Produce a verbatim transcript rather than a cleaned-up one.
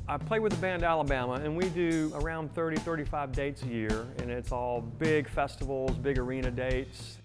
I play with the band Alabama, and we do around thirty, thirty-five dates a year, and it's all big festivals, big arena dates.